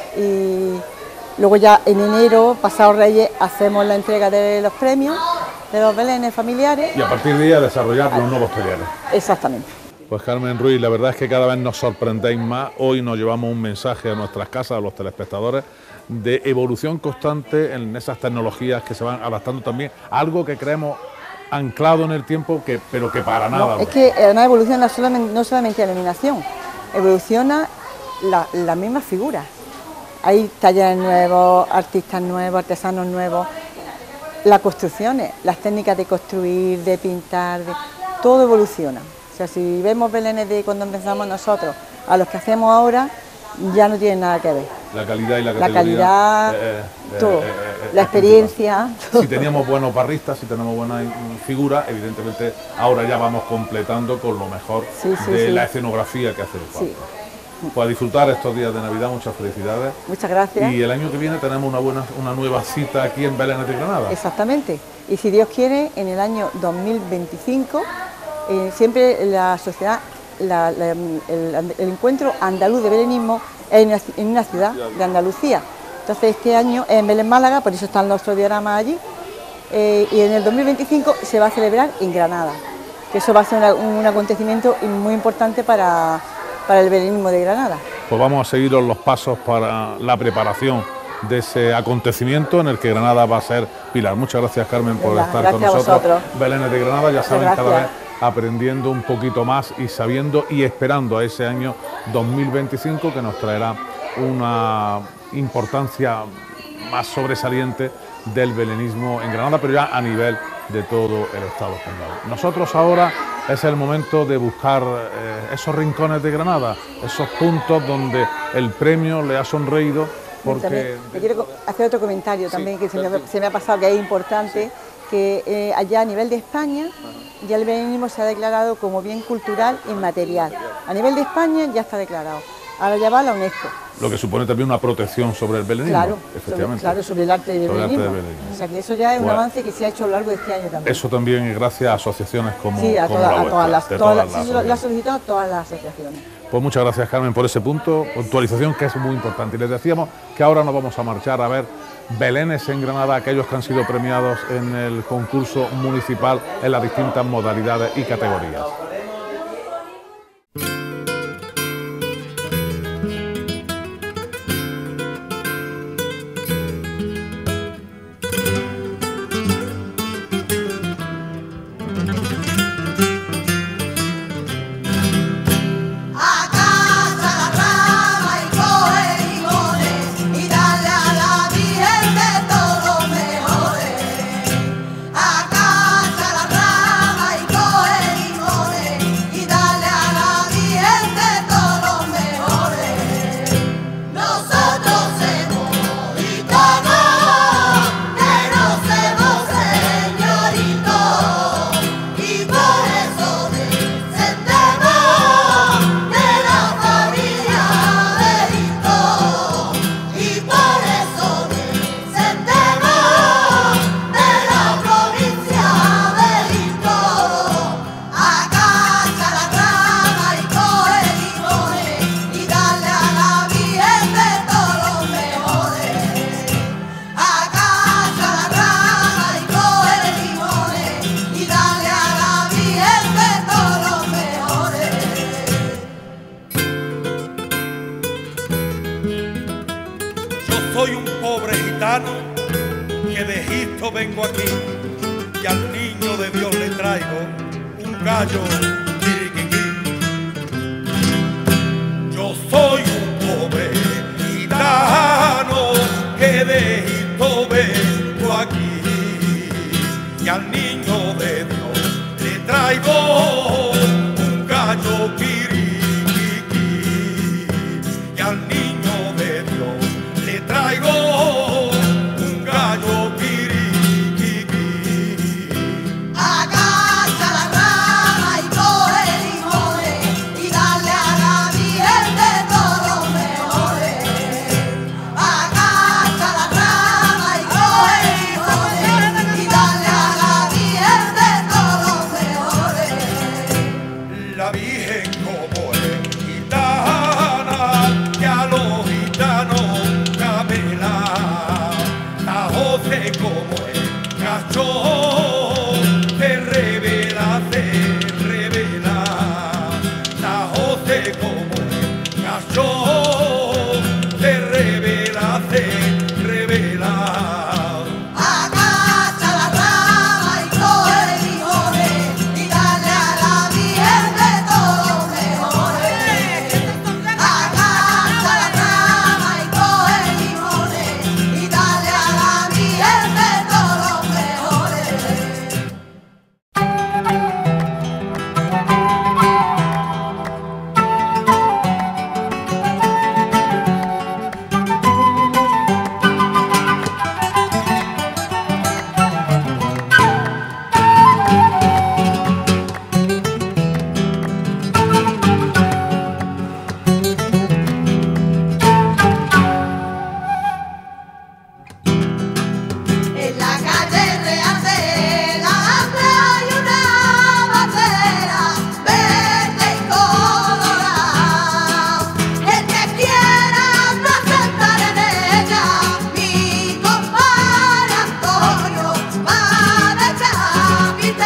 y luego ya en enero, pasado Reyes, hacemos la entrega de los premios de los belenes familiares. Y a partir de ahí a desarrollar los nuevos talleres. Exactamente. Pues Carmen Ruiz, la verdad es que cada vez nos sorprendéis más. Hoy nos llevamos un mensaje a nuestras casas, a los telespectadores, de evolución constante en esas tecnologías que se van adaptando también, algo que creemos anclado en el tiempo, pero que para nada. Es que además evoluciona no solamente la iluminación, evoluciona las mismas figuras. Hay talleres nuevos, artistas nuevos, artesanos nuevos, las construcciones, las técnicas de construir, de pintar, todo evoluciona. O sea, si vemos belenes de cuando empezamos nosotros a los que hacemos ahora, ya no tienen nada que ver. La calidad y la categoría. La calidad, todo. La experiencia. Si teníamos buenos barristas, si tenemos buenas figuras, evidentemente ahora ya vamos completando con lo mejor de la escenografía que hace falta. Sí. Pues a disfrutar estos días de Navidad, muchas felicidades. Muchas gracias. Y el año que viene tenemos una nueva cita aquí en Belén de Granada. Exactamente. Y si Dios quiere, en el año 2025, siempre la sociedad el encuentro andaluz de belenismo en una ciudad de Andalucía. Entonces este año en Belén, Málaga, por eso están los dioramas allí, y en el 2025 se va a celebrar en Granada, que eso va a ser un acontecimiento muy importante para el belenismo de Granada. Pues vamos a seguiros los pasos para la preparación de ese acontecimiento en el que Granada va a ser pilar. Muchas gracias, Carmen, por estar con nosotros. Belénes de Granada, ya saben, cada vez aprendiendo un poquito más y sabiendo y esperando a ese año 2025 que nos traerá una importancia más sobresaliente del belenismo en Granada, pero ya a nivel de todo el Estado español. Nosotros ahora es el momento de buscar esos rincones de Granada, esos puntos donde el premio le ha sonreído. Porque... Te quiero hacer otro comentario también, que se me ha pasado, que es importante, que allá a nivel de España ya el belenismo se ha declarado como bien cultural inmaterial. A nivel de España ya está declarado. Ahora ya va a la UNESCO. Lo que supone también una protección sobre el belenismo, claro, efectivamente. Sobre el arte del belenismo. O sea que eso ya es un avance que se ha hecho a lo largo de este año también. Eso también es gracias a asociaciones como, sí, a todas las asociaciones. Lo ha solicitado todas las asociaciones. Pues muchas gracias, Carmen, por ese punto, puntualización que es muy importante. Y les decíamos que ahora nos vamos a marchar a ver belenes en Granada, aquellos que han sido premiados en el concurso municipal en las distintas modalidades y categorías. Soy un pobre gitano que de Egipto vengo aquí y al niño de Dios le traigo un gallo chiriquiquí. Yo soy un pobre gitano que de Egipto vengo aquí y al niño de Dios le traigo un gallo chiriquiquí y al niño de Dios le traigo un gallo quiriquiqui. Agacha la rama y coge limones y dale a la Virgen de todos los mejores. Agacha la rama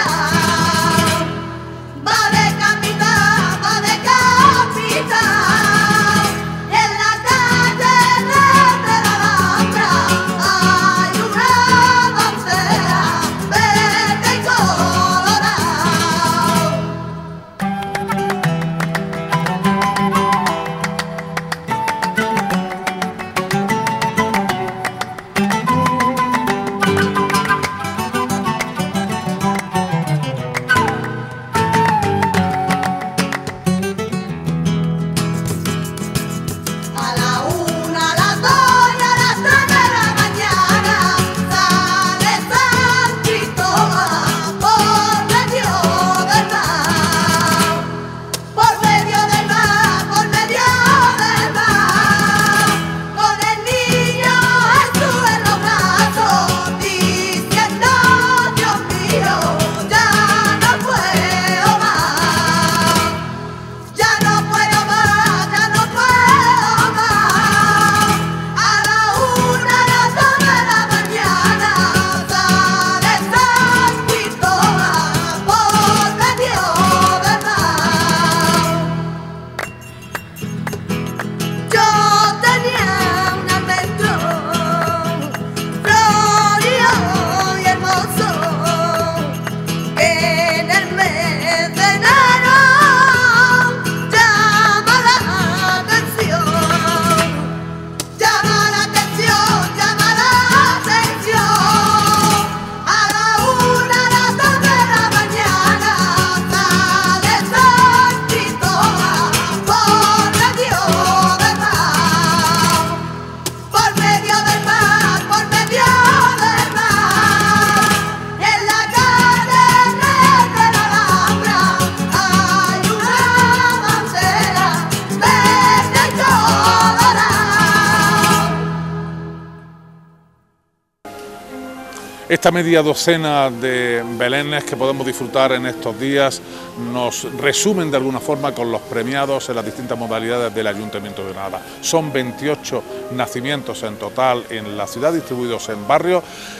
Esta media docena de belenes que podemos disfrutar en estos días nos resumen de alguna forma con los premiados en las distintas modalidades del Ayuntamiento de Granada. Son 28 nacimientos en total en la ciudad, distribuidos en barrios,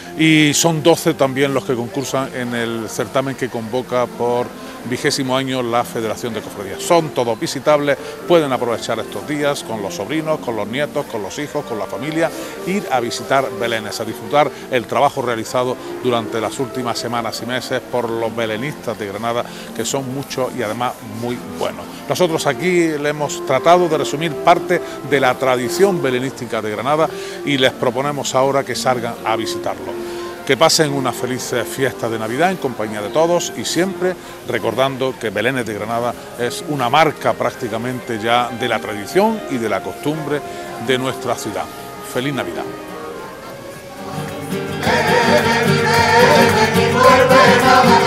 y son 12 también los que concursan en el certamen que convoca por 20º año la Federación de Cofradías. Son todos visitables, pueden aprovechar estos días con los sobrinos, con los nietos, con los hijos, con la familia, ir a visitar belenes, a disfrutar el trabajo realizado durante las últimas semanas y meses por los belenistas de Granada, que son muchos y además muy buenos. Nosotros aquí le hemos tratado de resumir parte de la tradición belenística de Granada y les proponemos ahora que salgan a visitarlo. Que pasen unas felices fiestas de Navidad en compañía de todos y siempre recordando que Belénes de Granada es una marca prácticamente ya de la tradición y de la costumbre de nuestra ciudad. ¡Feliz Navidad! Vuelve Navidad.